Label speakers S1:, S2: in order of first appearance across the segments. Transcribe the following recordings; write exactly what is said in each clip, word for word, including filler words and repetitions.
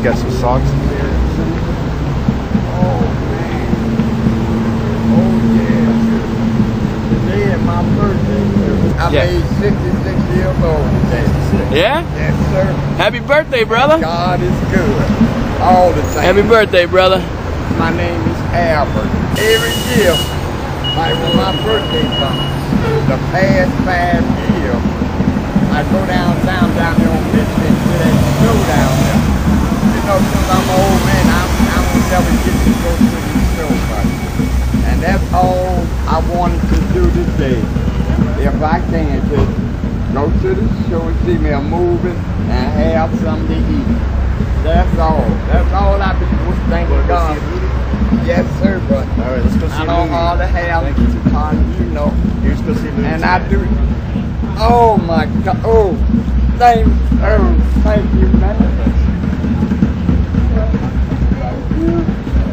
S1: got some socks in there.
S2: Oh man. Oh yeah. Today is my birthday. I
S1: Yeah.
S2: made sixty-six years old today.
S1: Yeah?
S2: Yes, sir.
S1: Happy birthday, brother.
S2: God is good. All the time.
S1: Happy birthday, brother.
S2: My name is Albert. Every year, like when my birthday comes, the past five years, I go downtown down there on Michigan to that show down there. You know, since I'm an old man, I'm, I will never get to go to the show much. And that's all I wanted to do today. If I can, just go to the show and see me a movie and have something to eat. That's all. That's all I've been doing. Thank God. Yes, sir, but
S1: All right, let's go see
S2: I
S1: a
S2: don't
S1: movie.
S2: all the have,
S1: Thank you.
S2: you know.
S1: Here's go see a movie.
S2: And I do. Oh my God. Oh, thank. Oh, thank you, man. Thank you.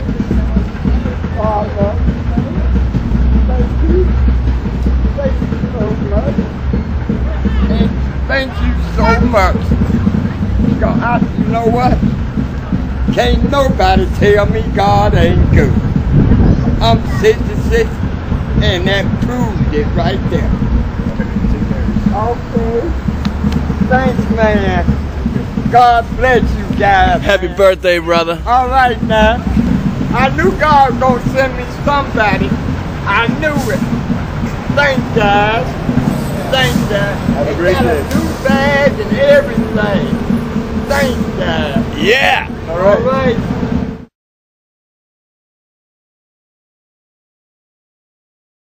S2: Father. Thank you. Thank you so much. And thank you so much. God, I, you know what? Can't nobody tell me God ain't good. I'm sixty-six, and that proved it right there. Okay. Thanks, man. God bless you guys.
S1: Happy
S2: man.
S1: birthday, brother.
S2: All right, now. I knew God was gonna send me somebody. I knew it. Thanks, guys. Thanks, guys.
S1: Have a
S2: They
S1: great
S2: got
S1: day.
S2: a new bag and everything. Thanks, guys.
S1: Yeah.
S2: All right.